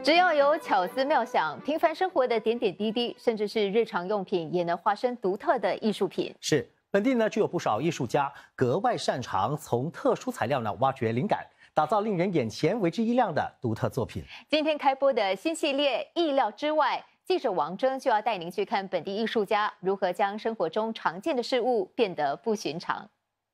只要有巧思妙想，平凡生活的点点滴滴，甚至是日常用品，也能化身独特的艺术品。 是本地呢，就有不少艺术家格外擅长从特殊材料呢挖掘灵感，打造令人眼前为之一亮的独特作品。 今天开播的新系列《意料之外》，记者王峥就要带您去看本地艺术家如何将生活中常见的事物变得不寻常。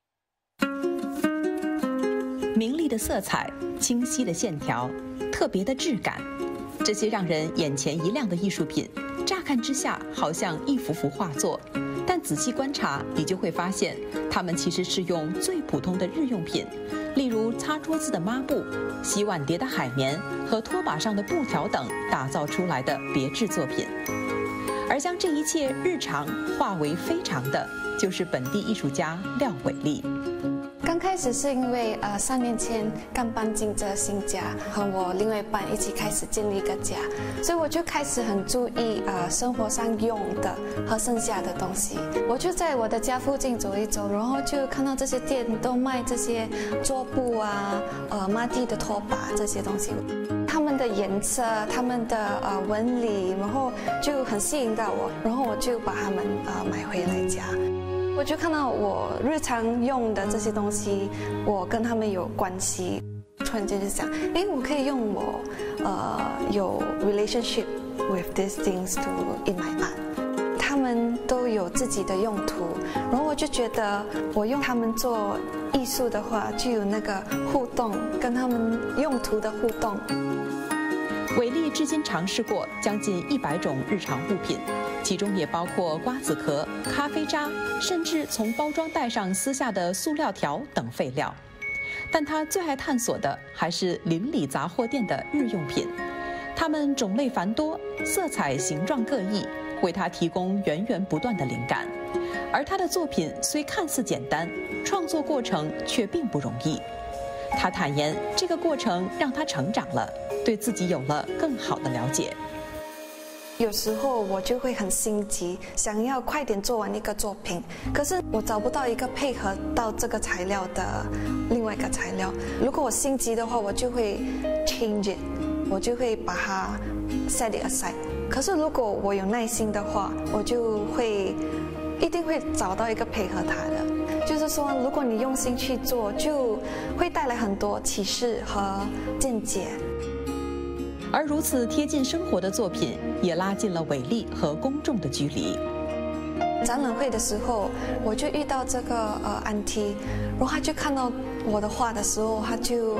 明丽的色彩，清晰的线条，特别的质感，这些让人眼前一亮的艺术品，乍看之下好像一幅幅画作，但仔细观察，你就会发现，它们其实是用最普通的日用品，例如擦桌子的抹布、洗碗碟的海绵和拖把上的布条等，打造出来的别致作品。而将这一切日常化为非常的，就是本地艺术家廖伟丽。 刚开始是因为3年前刚搬进这新家，和我另外一半一起开始建立一个家，所以我就开始很注意生活上用的和剩下的东西。我就在我的家附近走一走，然后就看到这些店都卖这些桌布啊、抹地的拖把这些东西，他们的颜色、他们的纹理，然后就很吸引到我，然后我就把它们买回来家。我就看到我日常用的这些东西，我跟他们有关系，突然间就想，哎，我可以用我有 relationship with these things to in my art。他们都有自己的用途，然后我就觉得我用他们做艺术的话，就有那个互动，跟他们用途的互动。 伟丽至今尝试过将近100种日常物品，其中也包括瓜子壳、咖啡渣，甚至从包装袋上撕下的塑料条等废料。但他最爱探索的还是邻里杂货店的日用品，它们种类繁多，色彩形状各异，为他提供源源不断的灵感。而他的作品虽看似简单，创作过程却并不容易。他坦言，这个过程让他成长了，对自己有了更好的了解。 有时候我就会很心急，想要快点做完一个作品，可是我找不到一个配合到这个材料的另外一个材料。如果我心急的话，我就会 change it， 我就会把它 set it aside。可是如果我有耐心的话，我就会一定会找到一个配合它的。就是说，如果你用心去做，就会带来很多启示和见解。 而如此贴近生活的作品，也拉近了伟丽和公众的距离。 展览会的时候，我就遇到这个auntie，然后他就看到我的画的时候，他就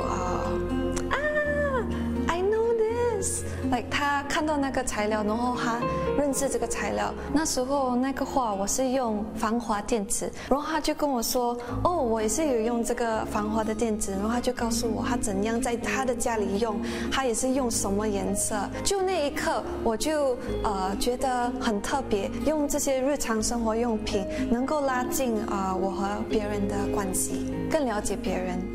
I know this，like 他看到那个材料，然后他认识这个材料。那时候那个画我是用防滑垫纸，然后他就跟我说，哦，我也是有用这个防滑的垫纸，然后他就告诉我他怎样在他的家里用，他也是用什么颜色。就那一刻，我就觉得很特别，用这些日常生活用品能够拉近我和别人的关系，更了解别人。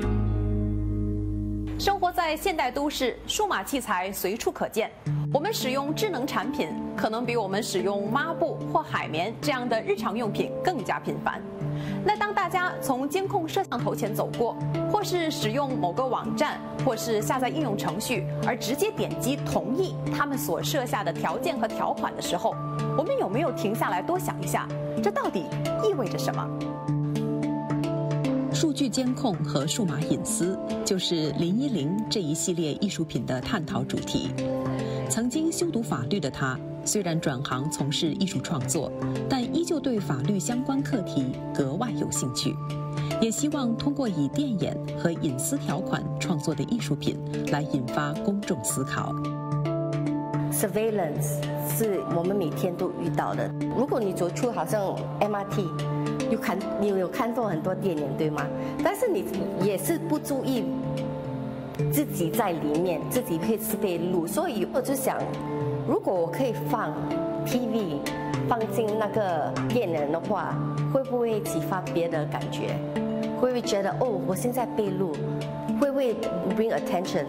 生活在现代都市，数码器材随处可见。我们使用智能产品，可能比我们使用抹布或海绵这样的日常用品更加频繁。那当大家从监控摄像头前走过，或是使用某个网站，或是下载应用程序，而直接点击同意他们所设下的条件和条款的时候，我们有没有停下来多想一下，这到底意味着什么？ 数据监控和数码隐私，就是010这一系列艺术品的探讨主题。曾经修读法律的他，虽然转行从事艺术创作，但依旧对法律相关课题格外有兴趣，也希望通过以电眼和隐私条款创作的艺术品来引发公众思考。 Surveillance 是我们每天都遇到的。如果你走出好像 MRT， 你有看到很多电影，对吗？但是你也是不注意自己在里面，自己会是被录。所以我就想，如果我可以放 TV 放进那个电影的话，会不会启发别的感觉？会不会觉得哦，我现在被录？会不会 bring attention？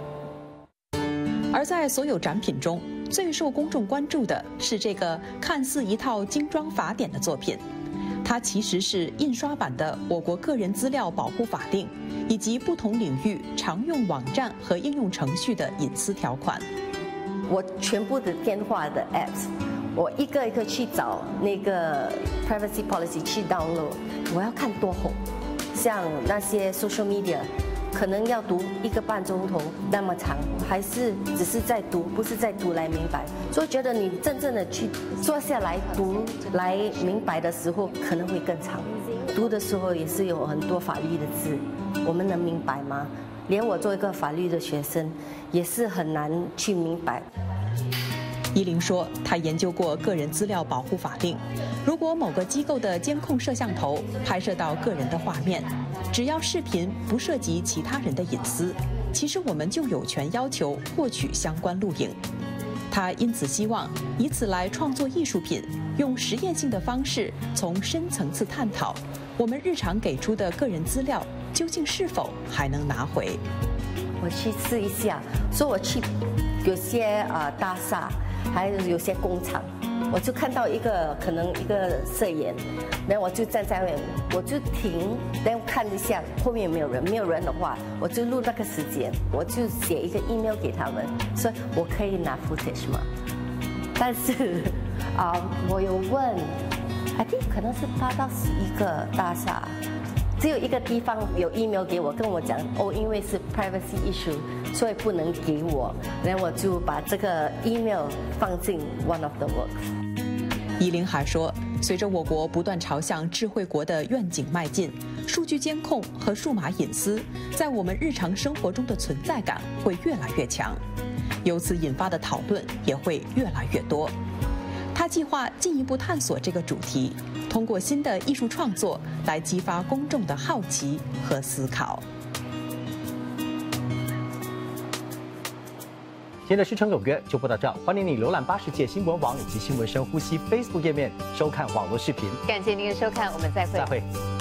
而在所有展品中，最受公众关注的是这个看似一套精装法典的作品。 它其实是印刷版的我国个人资料保护法令以及不同领域常用网站和应用程序的隐私条款。 我全部的电话的 apps， 我一个一个去找那个 privacy policy 去 download， 我要看多厚。像那些 social media， 可能要读1个半钟头那么长，还是只是在读，不是在读来明白。所以觉得你真正的去坐下来读来明白的时候，可能会更长。读的时候也是有很多法律的字，我们能明白吗？连我做一个法律的学生，也是很难去明白。 依林说，她研究过个人资料保护法令，如果某个机构的监控摄像头拍摄到个人的画面，只要视频不涉及其他人的隐私，其实我们就有权要求获取相关录影。她因此希望以此来创作艺术品，用实验性的方式从深层次探讨我们日常给出的个人资料究竟是否还能拿回。 我去试一下，说我去有些大厦，还有些工厂，我就看到可能一个摄影，然后我就站在那边，我就停，然后看一下后面有没有人，没有人的话，我就录那个时间，我就写一个 email 给他们，说我可以拿 footage 吗？但是我有问 ，I think 可能是8到11个大厦。只有一个地方有 email 给我，跟我讲因为是 privacy issue， 所以不能给我。然后我就把这个 email 放进 one of the works。 依林还说，随着我国不断朝向智慧国的愿景迈进，数据监控和数码隐私在我们日常生活中的存在感会越来越强，由此引发的讨论也会越来越多。他计划进一步探索这个主题，通过新的艺术创作来激发公众的好奇和思考。 今天的师承有约就播到这，欢迎你浏览80界新闻网以及新闻深呼吸 Facebook 页面收看网络视频。 感谢您的收看，我们再会。